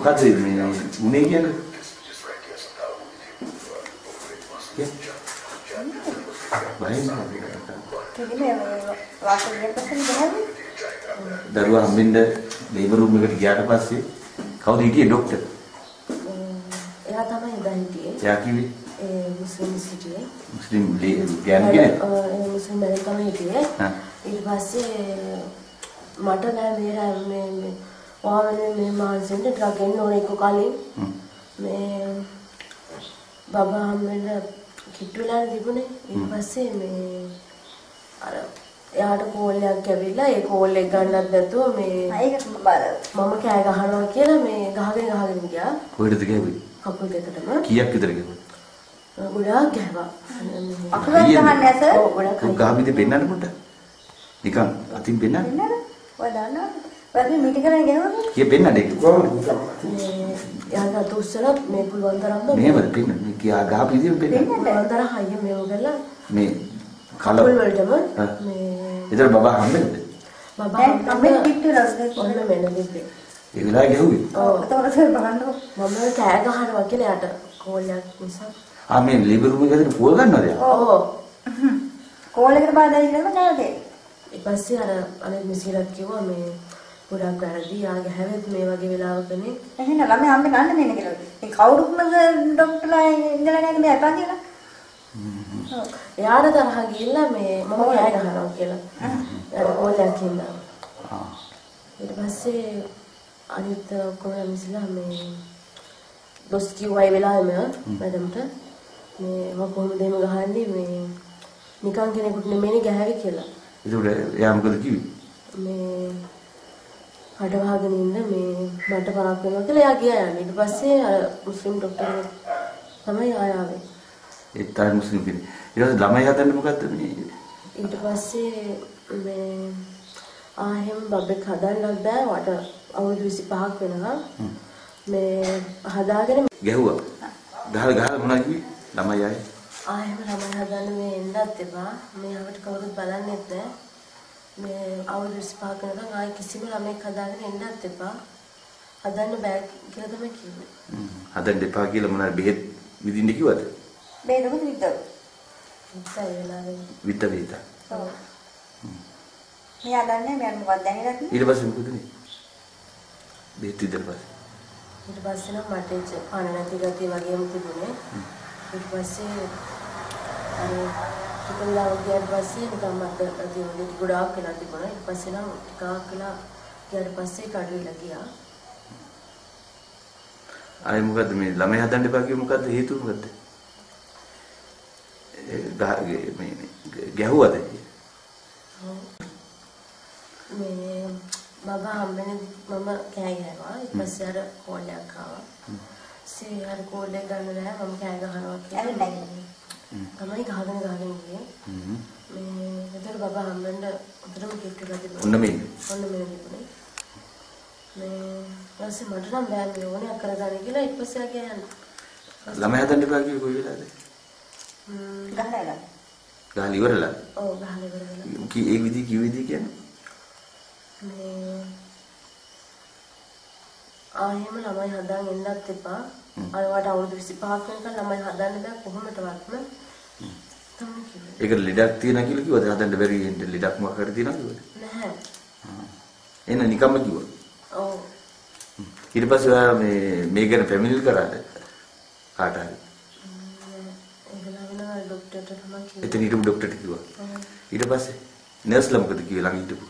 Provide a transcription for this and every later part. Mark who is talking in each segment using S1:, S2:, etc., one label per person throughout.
S1: මොකද මේ උනේ කියන්නේ? දරුවා හම්බෙන්න ලේබර් රූම් එකට ගියාට පස්සේ කවුද හිටියේ ડોක්ටර්?
S2: එයා තමයි එදා හිටියේ.
S1: එයා කිව්වේ
S2: මුස්ලිම් සිටියේ.
S1: මුස්ලිම් ගෑනුගේ
S2: මුස්ලිම් මැරෙන් තමයි හිටියේ. ඊට පස්සේ මට නෑ මේ ඔයාලනේ මේ මානසින්ට ඩ්‍රග් එන්න ඕනේ එක්ක කලින් මේ බබා හම්බෙන්න කිට් වෙලා තිබුණේ. ඊට පස්සේ මේ අර එයාට කෝල් එකක් ඇවිල්ලා ඒ කෝල් එක ගන්නත් නැතුව මේ ඒක මම කෑ ගහනවා කියලා මේ ගහගෙන ගියා.
S1: කොහෙටද ගියේ?
S2: කකුල් දෙකටම.
S1: කීයක් විතර ගියා?
S2: ගොඩාක් ගැහුවා.
S3: අකුලක් ගහන්නේ ඇස?
S2: ඔව් ගොඩාක්.
S1: ගහපිටේ පෙන්නන්න පොඩ්ඩක්. නිකන් අතින් පෙන්නන්න.
S3: පෙන්නන්න? ඔය දන්නවද? ඔය මිටි කරගෙන ගහනවා.
S1: කීය පෙන්නන්න ඒක කොහොමද?
S2: යාට තුස්සලා මේ පුළුවන් තරම්
S1: මේවද පෙන්නන්න. මේ කියා ගහපිටේ පෙන්නන්න.
S2: පුළුවන් තරම් හයිය මේව කරලා
S1: මේ
S2: කලවල් වලටම මේ
S1: ඒතර බබා හම්බෙන්නද?
S3: බබා හම්බෙන්න පිටුරස්
S2: ඔන්න මෙන්න දෙන්නේ.
S1: ඒ වෙලාවේ ගැහුවේ.
S2: ඔව්.
S3: ඒතකොට බලන්නකො.
S2: මම කෑ ගහනවා කියලා යාට කෝල් එකක් නිසා.
S1: මේ ලේබර් රූම් එකකට කෝල් ගන්නවද යා?
S2: ඔව්.
S3: කෝල් එකට බාධා ඉන්නම නෑද?
S2: ඊපස්සේ අර අනිත් මිස්කිරත් කිව්වා මේ ගොඩක් වැරදි යාගේ හැවෙත් මේ වගේ වෙලාවකනේ.
S3: එහෙනම් ළමයි හම්බෙන්න අන්න දෙන්න කියලා. ඒ කවුරුත්ම ડોක්ටර්ලා ඉඳලා නැහැ මේ අපා කියලා.
S2: එයාට තරහ ගිහිල්ලා මේ මම කෑ ගහනවා කියලා. එයාට කෝල් එකක් හින්දා. ඊට පස්සේ අනිත් ඔක්කොම මිස්ලා මේ දොස් කිව්වා ඒ වෙලාවෙම මැඩම්ට මේ මම කොහොමද එහෙම ගහන්නේ මේ නිකන් කෙනෙකුට නෙමෙයි ගහවි කියලා.
S1: ඒකට එයා මොකද කිව්වේ?
S2: මේ හඩවහගෙන ඉන්න මේ මට පරක් වෙනවා කියලා එයා ගියා යන්නේ. ඊට පස්සේ අර මුස්ලිම් ડોක්ටර් තමයි ආවේ.
S1: ඒ තරම් මුස්ලිම් කෙනෙක්. ඊට පස්සේ ළමයි හදන්න මොකද්ද මේ?
S2: ඊට පස්සේ මේ එහෙම බබෙක් හදන්නත් බෑ. වට අවුරුදු 25ක් වෙනවා. මේ හදාගෙන
S1: ගැහුවා. ගහලා මොනවද කිව්වේ? ළමයි ආයේ.
S2: එහෙම ළමයි හදන්න මේ එන්නත් එපා. මේ අපිට කවුරුත් බලන්නෙත් නෑ. මේ අවුරුදු 25ක වෙනකන් ආයේ කිසිම ළමෙක් හදාගෙන එන්නත් එපා. හදන්න බෑ කියලා තමයි කිව්වේ.
S1: හදන්න එපා කියලා මොනවාරි බෙහෙත් විදින්න කිව්වද?
S3: බේද මොකද විතර?
S1: විත වේද.
S3: ඔව්. මෙයා දන්නේ මම මොකක්ද දැනගන්නේ?
S1: ඊට පස්සේ මොකද මේ? බෙහෙත් විතර පස්සේ.
S2: ඊට පස්සේ නම් මට පාන නැති ගතිය වගේම තිබුණේ. ඊට පස්සේ අර ටිකලා ගියාට පස්සේ නිකන් මට අදින් ගොඩාක් වෙලා තිබුණා. ඊට පස්සේ නම් ටිකක් වෙලා ගියාට පස්සේ කඩවිලා ගියා.
S1: ආයේ මොකද්ද මේ ළමයි හදන්න එපා කිව්ව මොකද්ද හේතුව මොකද්ද? මේ ගැහුවද?
S2: මේ බබා හම්බෙන්නේ මම කෑ ගහනවා. ඊට පස්සේ අර කෝල් එකක් ආවා. සීහර කෝල් එක ගන්න නැහැ මම කෑ ගහනවා කියලා. තමයි ගහගෙන ගියේ. මේ විතර බබා හම්බෙන්න උතරම කිට්ටු ගතිය.
S1: ඔන්න මේ.
S2: ඔන්න මේ තිබුණේ. මේ ඊපස්සේ මට නම් බෑ මේ ඕනේ කරගන්න කියලා ඊට පස්සේ ආගේ යන්න.
S1: ළමයි හදන්න එපා කිව්වේ කොයි වෙලාවද?
S3: ගහලා.
S1: ගහලා ඉවරලා.
S2: ඔව් ගහලා ඉවරලා.
S1: ඒ විදිහ කිව් විදිහ කියන්නේ?
S2: මේ එහෙම ළමයි හදාගෙන එන්නත් එපා. අයවට අවුරුදු 25ක් වෙනකන් ළමයි හදන්න බෑ කොහොමදවත්ම. තමයි කිව්වේ.
S1: ඒක ලෙඩක් තියෙනවා කියලා කිව්වද? හදන්න බැරි ලෙඩක් මොකක් හරි තියෙනවද කිව්වද?
S2: නැහැ.
S1: එන්න නිකම්ම කිව්වා.
S2: ඔව්.
S1: ඊට පස්සේ ඔයා මේ ගැන ෆැමිලි කරාද? කාට හරි?
S2: ඒගොල්ලෝ වෙන ડોක්ටර්ට තමයි කිව්වේ.
S1: එතන හිටපු ડોක්ටර්ට කිව්වා. ඊට පස්සේ නර්ස්ලා මොකද කිව්වේ ළඟ හිටපු?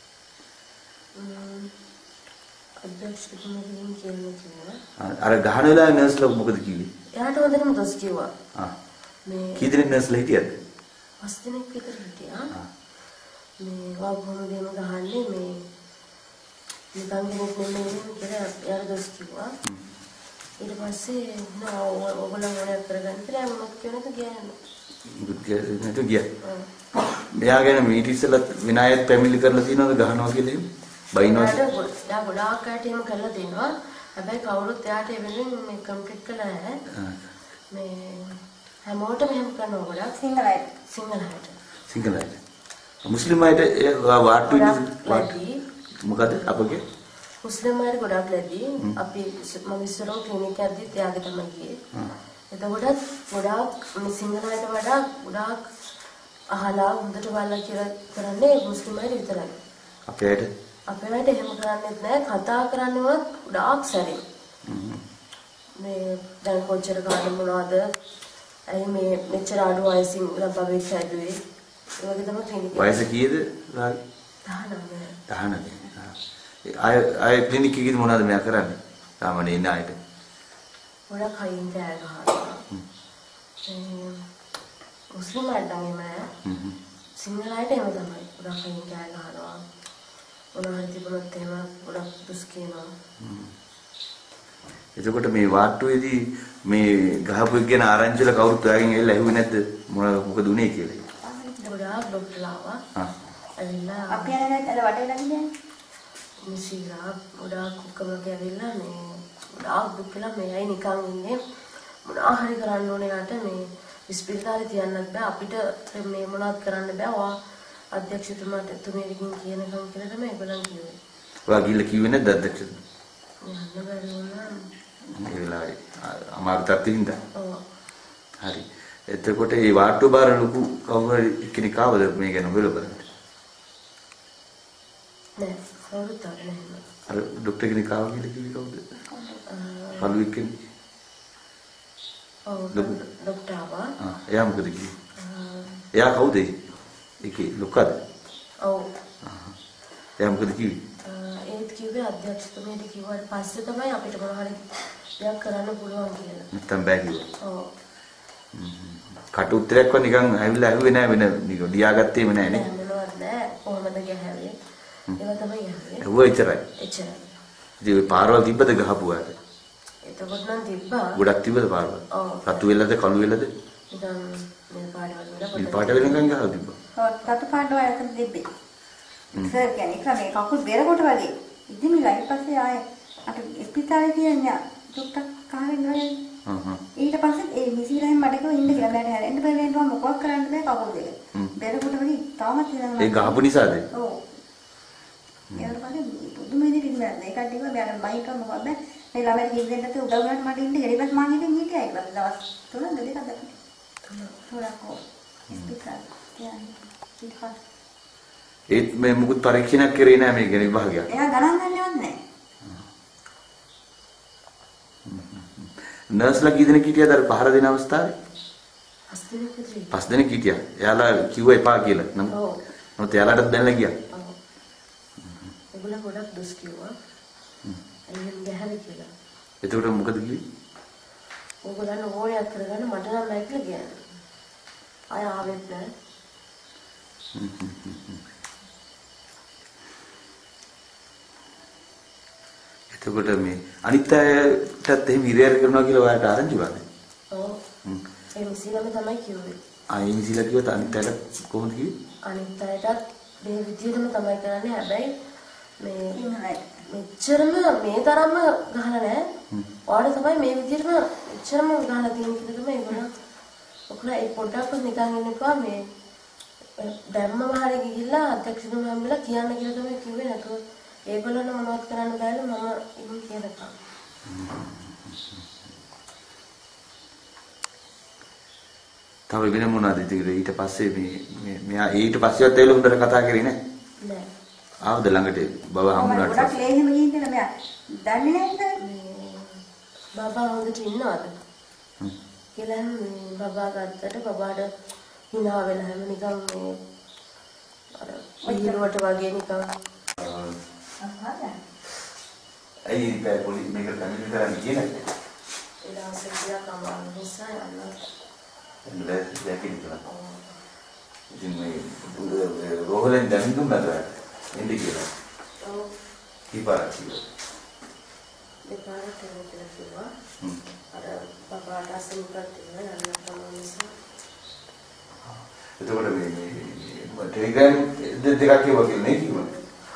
S2: අධ්‍යක්ෂකතුමගෙන් කියනවා.
S1: අර ගහන වෙලාවේ නර්ස්ලා මොකද කිව්වේ?
S2: එයාට හොඳටම දොස් කිව්වා. මේ
S1: කී දෙනෙක් නර්ස්ලා හිටියද?
S2: 5 දෙනෙක් විතර හිටියා. මේ වගොම දෙම ගහන්නේ මේ නිකන් කෙනෙක් නෙමෙයි කියලා එයාට දොස් කිව්වා. ඊට පස්සේ නෝ ඔයගොල්ලෝ මොනවද කරගන්න කියලා මම කියනක
S1: ගියා. මෙයා ගැන මීට ඉස්සෙල්ලා විනායත් ෆැමිලි කරලා තියෙනවද ගහනවා කියලා එහෙම? බයිනවද?
S2: එයා ගොඩාක් අයට එහෙම කරලා තියෙනවා. හැබැයි කවුරුත් එයාට ඒ වෙනුවෙන් මේ කම්ප්ලීට් කළා නැහැ. මේ හැමෝටම එහෙම කරනවා ගොඩාක් සිංහලයට. සිංහලයට.
S1: මුස්ලිම් අයට වාට්ටු මොකද අපගේ?
S2: මුස්ලිම් අය ගොඩක් ලැබී අපි මම ඉස්සරෝ ක්ලිනික් එකදී තියාගෙන තමයි ගියේ. එතකොටත් ගොඩාක් මේ සිංහල අයට වඩා ගොඩාක් අහලා හොඳට බලලා කියලා කරන්නේ මුස්ලිම් අය විතරයි.
S1: අපේ අයට
S2: එහෙම කරන්නේත් නැහැ. කතා කරන්නවත් ගොඩාක් සැරේ. මේ දැන් කොච්චර කාලෙ මොනවද? ඇයි මේ මෙච්චර අඩු වයසින් ලබාවෙක් හැදුවේ? ඒ වගේ තමයි ක්ලිනික් එක.
S1: වයස කීයද? 19. ආය ක්ලිනික් එකේදී මොනවද මෙයා කරන්නේ? සාමාන්‍ය ඉන්න අයට.
S2: ගොඩක් හයින් කෑ ගහනවා. මුස්ලිම් අයට නම් සිංහල අයට එහෙම තමයි. ගොඩක් හයින් කෑ ගහනවා. මොනවා තිබුණොත් එහෙම ගොඩක් දුස් කියනවා.
S1: එතකොට මේ වාට්ටුවේදී මේ ගහපු එක ගැන ආරංචිල කවුරුත් ඔයාගෙන් එල්ල ඇහුවේ නැද්ද? මොකද උනේ කියලා?
S2: ගොඩාක් ડોක්ටර්ලා ආවා. ඇවිල්ලා
S3: අපි යනකට අර වටේ ළඟින්
S2: මිසිලා ගොඩාක් කුක්කමක ඇවිල්ලා මේ ගොඩාක් දුක් කියලා මෙයයි නිකන් ඉන්නේ මොනවා හරි කරන්න ඕනේ යාට මේ ඉස්පිරිතාලේ තියන්නත් බෑ අපිට මේ මොනවත් කරන්න බෑ ඔයා අධ්‍යක්ෂතුමාට තුමේකින් කියනකම් කියලා තමයි ඒගොල්ලන් කිව්වේ.
S1: ඔයා ගිහලා කිව්වේ නැද්ද අධ්‍යක්ෂතුමා?
S2: යන්න බැරි වුණා.
S1: ඒ වෙලාවේ අමාරු තත්ත්වෙින්ද?
S2: ඔව්.
S1: හරි. එතකොට මේ වාට්ටුව බාර ලොකු කවුරු කෙනෙක් ආවද මේ ගැන හොයලා බලන්න?
S2: නෑ කවුරුත් ආවේ නැහැ.
S1: අර ડોක්ටර් කෙනෙක් ආවා කියලා කිව්වේ කවුද? කලුවෙක් කෙනෙක්.
S2: ඔව් ડોක්ටර් ආවා.
S1: එයා මොකද කිව්වේ? එයා කවුද? ඒකේ ලොකද?
S2: ඔව්.
S1: එයා මොකද කිව්වේ?
S2: ඒත් කිව්වේ අධ්‍යක්ෂකතුමියට කිව්වට පස්සේ තමයි අපිට මොන හරි දෙයක් කරන්න පුළුවන් කියලා.
S1: නැත්තම් බෑ කිව්වා.
S2: ඔව්.
S1: කට උත්තරයක්ව නිකන් ඇවිල්ලා ඇහුවේ නෑ වෙන නිකන් ලියාගත්තේම නෑ නේ.
S2: මොනවද නෑ කොහොමද ගහන්නේ? ඒවා තමයි යන්නේ.
S1: ඇහුවා එච්චරයි.
S2: එච්චරයි.
S1: ඉතින් ඔය පාරවල් තිබ්බද ගහපුවාට?
S2: එතකොට නම් තිබ්බා.
S1: ගොඩක් තිබ්බද පාරවල්?
S2: ඔව්.
S1: රතු වෙලද කළු වෙලද?
S2: නිකන් මේ පාඩවල වල
S1: මේ පාට වෙනකන් ගහලා තිබ්බා.
S3: ඔව් රතු පාට වල අතන දෙබ්බේ. සර් කියන්නේ ක්‍රමේ කකුල් බෙර කොට වගේ. ඉතින් ඊට පස්සේ ආයේ අර ඉස්පිතාලේ තියන්නේ ડોක්ටර් කාවෙන් ගියා. ඊට පස්සේ ඒ මිසිරෙන් මට කිව්වා ඉන්න කියලා මට හැරෙන්න බැරි වෙනවා මොකක් කරන්න බෑ කකුල් දෙක. බෙර කොට වගේ තාමත් වෙනවා.
S1: ඒ ගහපු නිසාද?
S3: ඔව්. ඊට පස්සේ පුදුම විදිහට ඉන්න බෑ. ඒකට කිව්වා මට බයික මොකක්ද මේ ළමයි කිව්වෙන්නත් උදව් කරන්න මට ඉන්න ඊට පස්සේ මම ඉතින් හිටියා ඒක දවස් 3 දෙකක් තුනක් ඉස්පිතාලේ ඊට පස්සේ
S1: ඒත් මේ මුකුත් පරීක්ෂණයක් කරේ නෑ මේ ගැන විභාගයක්.
S3: එයා ගණන් ගන්නවත් නෑ.
S1: නර්ස්ලා කී දෙනෙක් හිටියද අර පහර දෙන අවස්ථාවේ? 5 දෙනෙක් හිටියා. එයාලා කිව්වා එපා කියලා. නමුත් එයාලටත් දැනලා ගියා.
S2: ඔව්. ඒගොල්ලෝ ගොඩක් දුස් කිව්වා. අයියෙන් ගහලා කියලා.
S1: එතකොට මොකද කිව්වේ?
S2: ඕගොල්ලන් ඕනෑත් කරගන්න මට නම් නැහැ කියලා කියන්නේ. අය ආවෙත් නැහැ.
S1: එතකොට මේ අනිත් අයටත් එහෙම ඉරේර කරනවා කියලා ඔයාලට ආරංචි වුණාද?
S2: ඔව්. ඒ මිසිලම තමයි කිව්වේ.
S1: ඒ මිසිලා කිව්වත් අනිත් අයට කොහොමද කිව්වේ?
S2: අනිත් අයටත් මේ විදිහටම තමයි කරන්නේ. හැබැයි මේ මෙච්චරම මේ තරම්ම ගහලා නැහැ. ඔයාලට තමයි මේ විදිහටම මෙච්චරම ගහලා තියෙන්නේ කියලා තමයි ඒගොල්ලෝ. ඔකලා ඒ පොඩ්ඩක්වත් නිකන් ඉන්නකවා මේ දැම්මම හරිය ගිහිල්ලා අධ්‍යක්ෂතුමා හම්බෙලා කියන්න කියලා තමයි කිව්වේ නැතුව ඒගොල්ලන්ව මොනවත් කරන්න බෑනේ මම ඉන්නේ කියලා.
S1: තව වෙන මොනවද ඉතින් ඊට පස්සේ මේ මෙයා ඊට පස්සෙවත් ඒල හොඳට කතා කරේ නෑ.
S2: නෑ.
S1: ආවද ළඟට බබා හම්බුනාට
S3: පස්සේ? ගොඩක් ලේහෙම ගිහින් මෙයා දන්නේ නැද්ද?
S2: බබා හොඳට ඉන්නවද? කියලා බබා ගත්තට බබාට hina වෙලා හැම නිකන් මේ අර විහිළුවට වගේ නිකන්
S1: ඇයි බෑ පොලි මේක කමිටු කරන්නේ කියන්නේ?
S2: ඒ දවසේ ගියා කමාල් නිසා යන්න.
S1: එන්නේ දැකින් කියලා. ඉතින් මේ රෝහලෙන් දැනුම් දුන්නාද? එන්නේ කියලා.
S2: ඔව්.
S1: කීපාරක් කිව්වා.
S2: දෙපාරක් කියලා කිව්වා. අර බබාට අසනීපත් වෙනවා යන්න කමාල් නිසා.
S1: එතකොට මේ ටෙලිග්‍රෑම් දෙකක් කියවා කියලා නේ කිව්වා.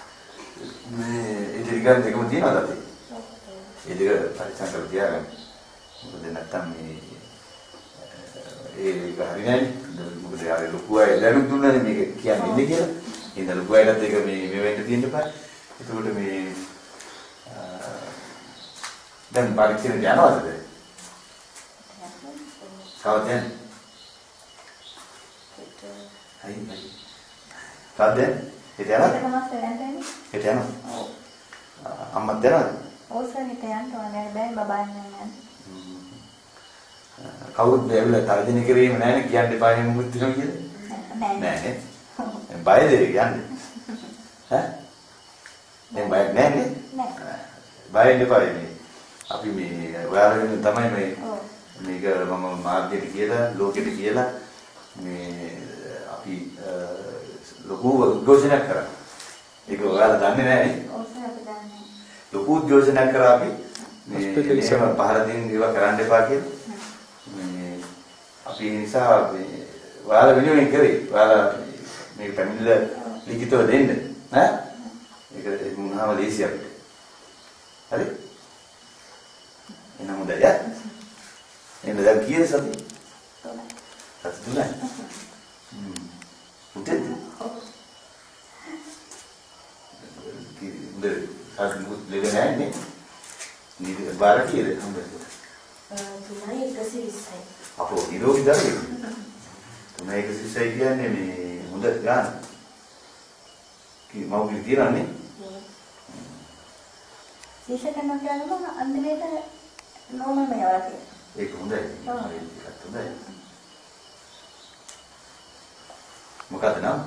S1: මේ ටෙලිග්‍රෑම් දෙකම තියනවාද අපි? ඒ දෙක පරිස්සම් කරලා තියාගන්න. මොකද නැත්තම් මේ ඒක හරියන්නේ මොකද යාර ලොකු අය දැනුම් දුන්නානේ මේක කියන්නේ ඉන්නේ කියලා. ඉතින් ලොකු අයලත් ඒක මේ වෙන්න තියෙන්න බෑ. එතකොට මේ දැන් පරීක්ෂණයට යනවද? කවද යන්නේ? අයි. කවද යන්නේ? හිත යනවද? හිත යනවද? ඔව්. අම්මත් යනවද?
S3: ඔව් සර් හිත යන්න ඕනේ බෑ බබා යන්නේ.
S1: කවුරුත් ඇවිල්ලා තර්ජනය කිරීම නැහැ නේ කියන්න එපා නේ මුත් වෙනවා කියලා. නෑ නේ. බයද කියන්නේ? ඈ? දැන් බයක් නෑ නේ? නෑ. බය වෙන්න එපා මේ. අපි මේ ඔයාලා වෙන තමයි මේක මම මාධ්‍යට කියලා ලෝකෙට කියලා මේ අපි ලොකු උද්ඝෝෂණයක් කරා. ඒක ඔයාලා දන්නේ නැහැ නේ?
S3: ඔව් සර් අපි දන්නේ.
S1: ලොකු උද්ඝෝෂණයක් කරා අපි මේ පහර දෙන්න ඒවා කරන්න එපා කියලා. අපි නිසා ඔයාලා වෙනුවෙන් කරේ. ඔයාලා මේ පැමිණිල්ල ලිඛිතව දෙන්න. ඈ? ඒක මොනවාම ලේසි අපිට. හරි? එනමුද යා? එන්න දැන් කීයේ සති? 3යි. සති 3යි. උදේද? උදේ සති මුත් ලෙඩ නැහැ නේ. නීද බාර කීයද හම්බෙන්නේ?
S2: 3යි 120යි.
S1: අපෝ නිරෝගී දරුවෙක්. 3යි 120යි කියන්නේ මේ හොඳ ගාන. මව්ගේ තියනන්නේ.
S3: සීසකන කියනවා අන්තිමේට නෝමල් මේවලා තියෙනවා.
S1: ඒක හොඳයි. ඒකත් හොඳයි. මොකද නම්?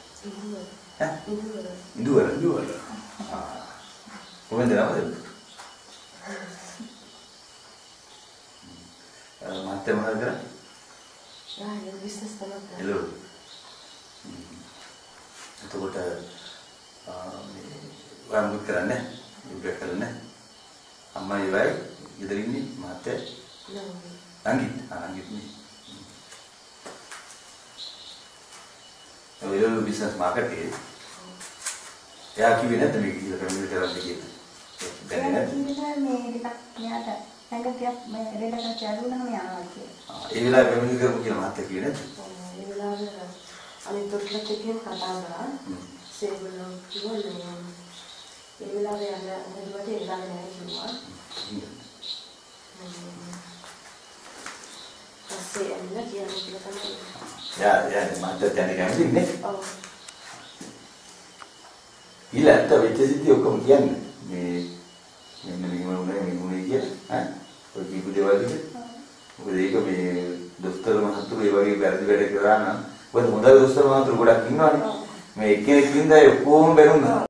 S1: ඉන්දුවර. කොහෙන්ද නම? මහත්ය මොනවද කරන්නේ?
S2: ඒ බිස්නස් තමයි.
S1: හෙලෝ. එතකොට ඔයා මොකද කරන්නේ? ඉබ්‍රේ කරන්නේ? අම්මා ඉවයි ඉදර ඉන්නේ මහත්ය. නංගි නේ. ඔය බිස්නස් මාකට් එකේ. එයා කිව්වේ නැද්ද මේක කියලා කමියුනිටි කරන්න කියලා? දැනෙන්නේ නැද්ද?
S3: මේ ටිකක් යාට නැගතියක් මේ රෙඩකට කියලාම යනවා කියලා.
S1: ඒ වෙලාවේ කමියුනිටි කරමු කියලා මහත්ය කිව්වේ නැද්ද?
S2: ඒ වෙලාවේ අනිත් ඔක්කොත් එක්කම කතා කරා. සේවලෝ කිව්වනේ. ඒ වෙලාවේ අර හදුවට ඒ වෙලාවේ නැහැ කිව්වා. පස්සේ ඇවිල්ලා කියන්නේ කියලා තමයි.
S1: යා මහත්ය දැනගෙන කැමතිනේ.
S2: ඔව්.
S1: ඊළඟට වෙච්ච සිද්ධි ඔක්කොම කියන්නේ. මෙන්න මෙහෙම වුණේ කියලා. ඈ ඔය කීප දේවල් විදිහට. මොකද ඒක මේ දොස්තර මහතුරු ඒ වගේ වැරදි වැඩ කරා නම් මොකද හොඳ දොස්තර මහතුරු ගොඩක් ඉන්නවනේ. මේ එක්කෙනෙක් ඉඳලා ඔක්කොම බැරුණා.